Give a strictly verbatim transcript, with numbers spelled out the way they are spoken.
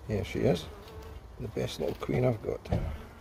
Here she is, the best little queen I've got.